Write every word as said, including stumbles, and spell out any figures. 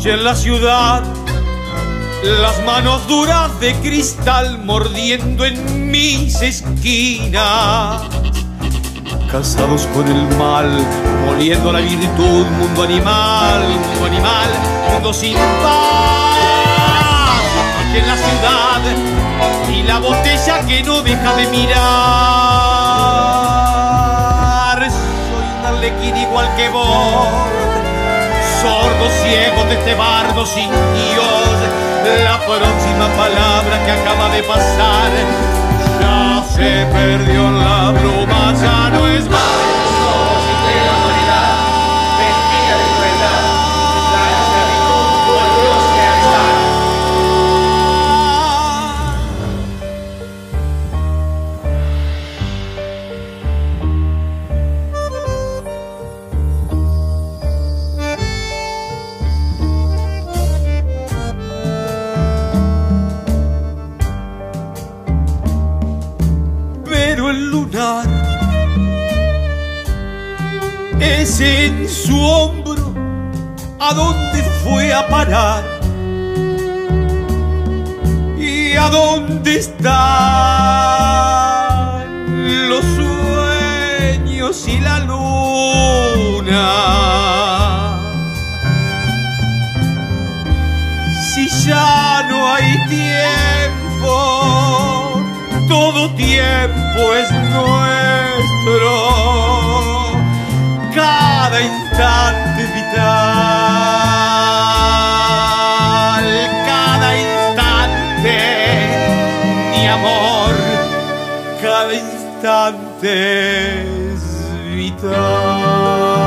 Y en la ciudad, las manos duras de cristal mordiendo en mis esquinas. Casados con el mal, moliendo la virtud, mundo animal, mundo animal, mundo sin paz. Aquí en la ciudad, y la botella que no deja de mirar. Soy un arlequín igual que vos, sordo, ciego de este bardo sin Dios. La próxima palabra que acaba de pasar ya se perdió en la bruma, ya no es más. Es en su hombro a dónde fue a parar y a dónde están los sueños y la luna. Si ya no hay tiempo, todo tiempo es nuestro. Cada instante vital, cada instante, mi amor, cada instante es vital.